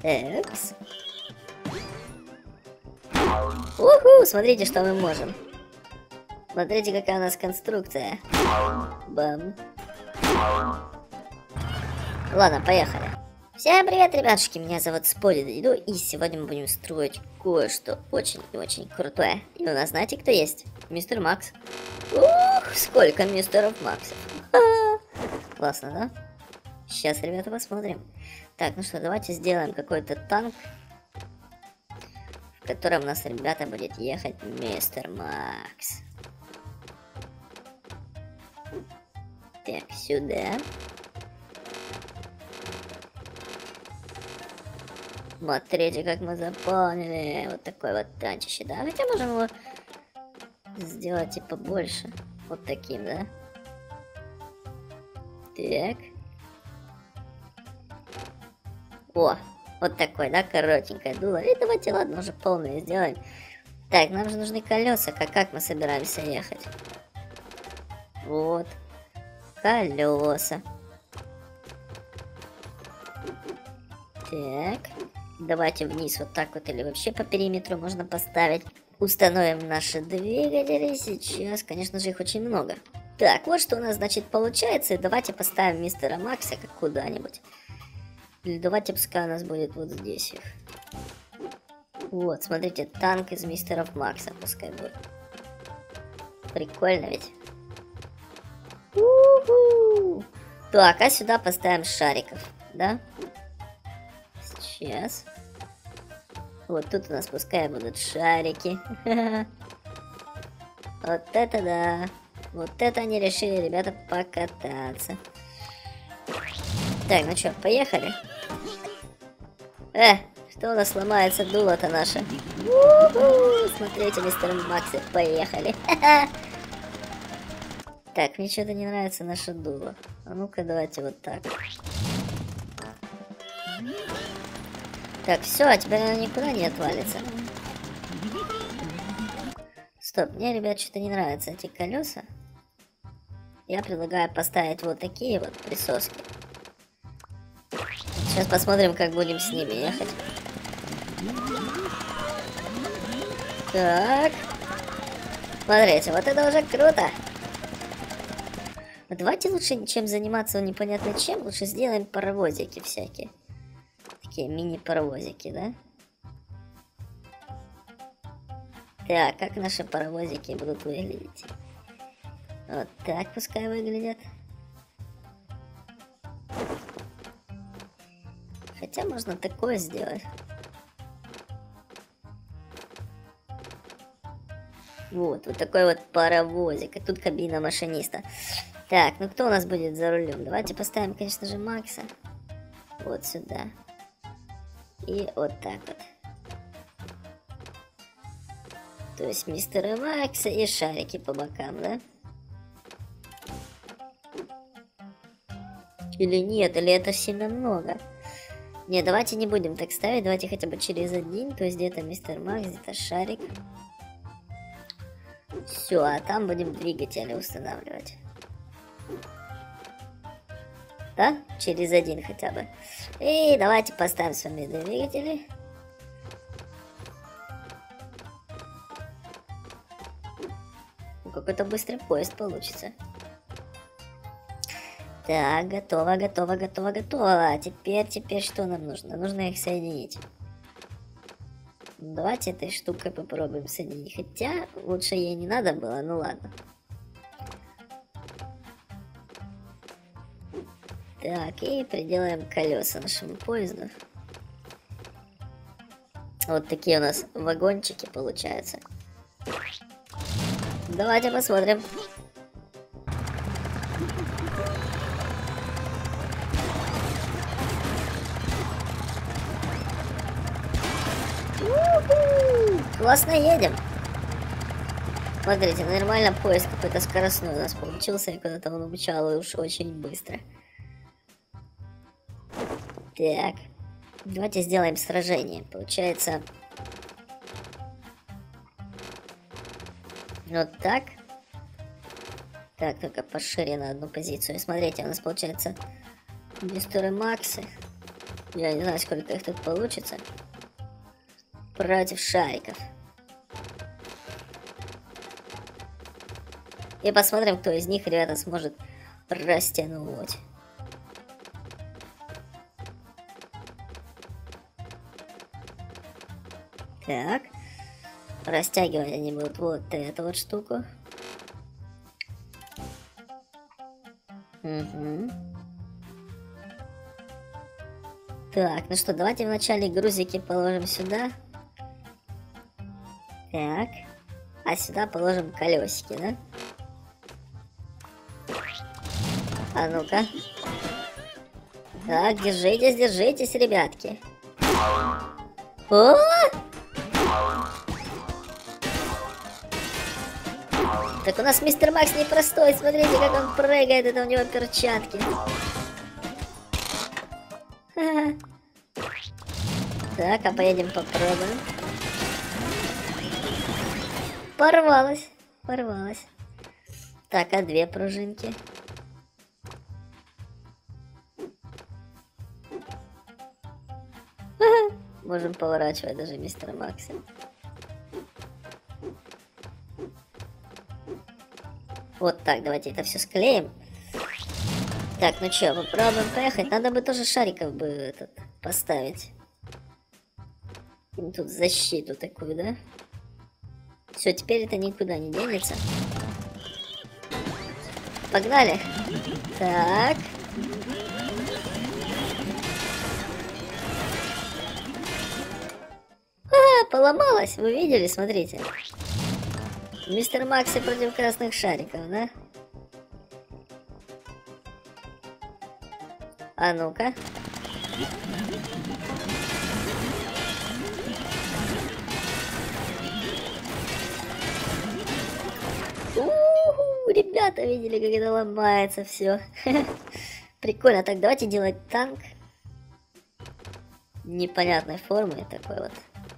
Экс. Уху, смотрите, что мы можем. Смотрите, какая у нас конструкция. Бам. Ладно, поехали. Всем привет, ребятушки, меня зовут Споди Дэйду, и сегодня мы будем строить кое-что очень и очень крутое. И у нас, знаете, кто есть? Мистер Макс. Ух, сколько мистеров Максов. Классно, да? Сейчас, ребята, посмотрим. Так, ну что, давайте сделаем какой-то танк, в котором у нас, ребята, будет ехать мистер Макс. Так, сюда. Смотрите, как мы заполнили. Вот такой вот танчище, да? Хотя можем его сделать и побольше. Вот таким, да? Так. О, вот такой, да, коротенькое дуло. И давайте, ладно, уже полное сделаем. Так, нам же нужны колеса. Как мы собираемся ехать? Вот. Колеса. Так. Давайте вниз вот так вот или вообще по периметру можно поставить. Установим наши двигатели. Сейчас, конечно же, их очень много. Так, вот что у нас, значит, получается. И давайте поставим мистера Макса как куда-нибудь. Или давайте пускай у нас будет вот здесь их. Вот, смотрите, танк из мистеров Макса пускай будет. Прикольно ведь. У-ху! Так, а сюда поставим шариков, да? Сейчас. Вот тут у нас пускай будут шарики. Вот это да. Вот это они решили, ребята, покататься. Так, ну что, поехали? Что у нас ломается дуло-то наше? Смотрите, мистер Макс, поехали. Так, мне что-то не нравится наше дуло. А ну-ка, давайте вот так. Так, все, а теперь оно никуда не отвалится. Стоп, мне, ребят, что-то не нравятся эти колеса. Я предлагаю поставить вот такие вот присоски. Сейчас посмотрим, как будем с ними ехать. Так. Смотрите, вот это уже круто. Давайте лучше, чем заниматься непонятно чем, лучше сделаем паровозики всякие. Такие мини-паровозики, да? Так, как наши паровозики будут выглядеть? Вот так пускай выглядят. Хотя можно такое сделать. Вот такой вот паровозик. И тут кабина машиниста. Так, ну кто у нас будет за рулем? Давайте поставим, конечно же, Макса. Вот сюда. И вот так вот. То есть мистера Макса и шарики по бокам, да? Или нет, или это сильно много? Не, давайте не будем так ставить, давайте хотя бы через один, то есть где-то мистер Макс, где-то шарик. Все, а там будем двигатели устанавливать. Да? Через один хотя бы. И давайте поставим с вами двигатели. Какой-то быстрый поезд получится. Так, готово, готово, готово, готово. Теперь что нам нужно? Нужно их соединить. Давайте этой штукой попробуем соединить. Хотя лучше ей не надо было, ну ладно. Так, и приделаем колеса нашему поезду. Вот такие у нас вагончики получаются. Давайте посмотрим. Классно едем. Смотрите, нормально поезд какой-то скоростной у нас получился, и куда-то он умчал уж очень быстро. Так, давайте сделаем сражение. Получается, вот так. Так, только пошире на одну позицию. И смотрите, у нас получается мистеры Максы. Я не знаю, сколько их тут получится. Против шариков. И посмотрим, кто из них, ребята, сможет растянуть. Так. Растягивать они будут вот эту вот штуку. Угу. Так, ну что, давайте вначале грузики положим сюда. Так. А сюда положим колесики, да? А ну-ка. Так, держитесь, держитесь, ребятки. О! Так у нас мистер Макс непростой. Смотрите, как он прыгает. Это у него перчатки. Так, а поедем попробуем. Порвалась. Порвалась. Так, а две пружинки? Можем поворачивать даже мистера Макса. Вот так, давайте это все склеим. Так, ну что, попробуем поехать. Надо бы тоже шариков бы этот поставить. Тут защиту такую, да? Все, теперь это никуда не денется. Погнали. Так. Поломалась, вы видели, смотрите. Мистер Макси против красных шариков, да? А ну-ка. Ребята, видели, как это ломается все. Прикольно. Так, давайте делать танк непонятной формы такой вот.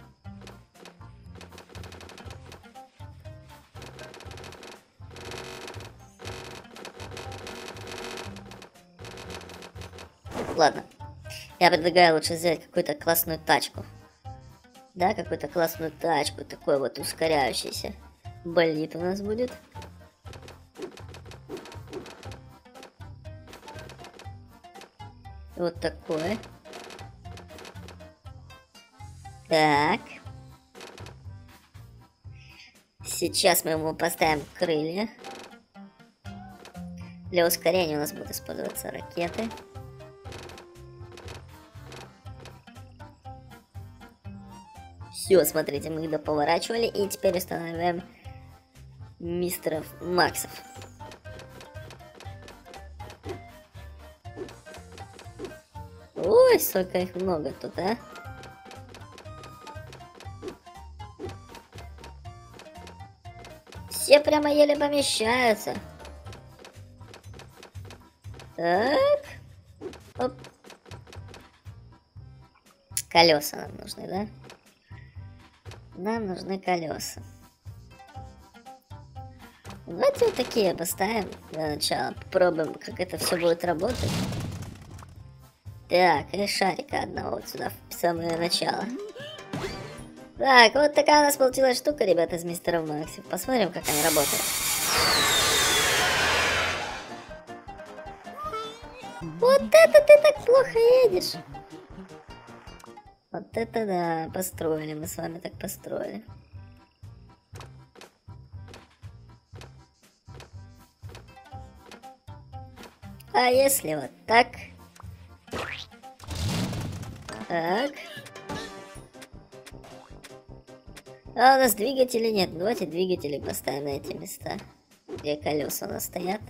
Ладно, я предлагаю лучше взять какую-то классную тачку. Да, какую-то классную тачку, такой вот ускоряющийся. Болид у нас будет. Вот такой. Так. Сейчас мы ему поставим крылья. Для ускорения у нас будут использоваться ракеты. Все, смотрите, мы их доповорачивали, и теперь устанавливаем мистеров Максов. Ой, сколько их много тут, а? Все прямо еле помещаются. Так. Оп. Колеса нам нужны, да? Нам нужны колеса. Давайте вот такие поставим для начала. Попробуем, как это все будет работать. Так, и шарика одного вот сюда в самое начало. Так, вот такая у нас получилась штука, ребята, с мистером Макси. Посмотрим, как они работают. Вот это ты так плохо едешь. Вот это да, построили, мы с вами так построили. А если вот так? Так. А у нас двигателей нет. Давайте двигатели поставим на эти места, где колеса у нас стоят.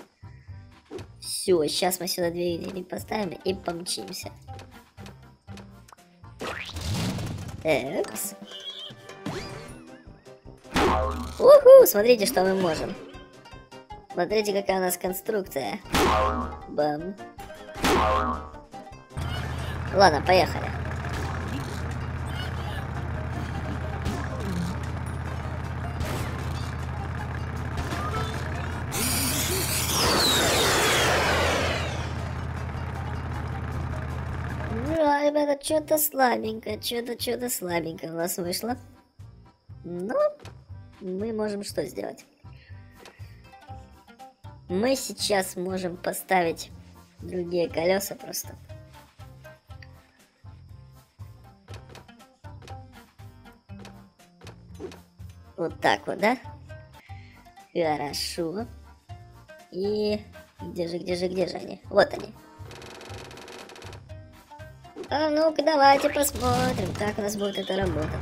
Все, сейчас мы сюда двигатели поставим и помчимся. Экс. Уху, смотрите, что мы можем. Смотрите, какая у нас конструкция. Бам. Ладно, поехали. что-то слабенько, что-то слабенько у нас вышло. Но мы можем что сделать? Мы сейчас можем поставить другие колеса просто. Вот так вот, да? Хорошо. И где же они? Вот они. А ну-ка, давайте посмотрим, как у нас будет это работать.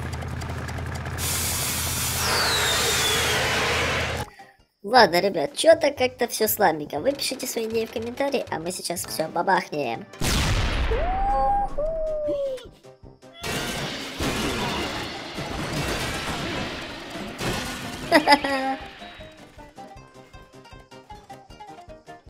Ладно, ребят, что-то как-то все слабенько. Вы пишите свои идеи в комментарии, а мы сейчас все бабахнем. Ха-ха-ха.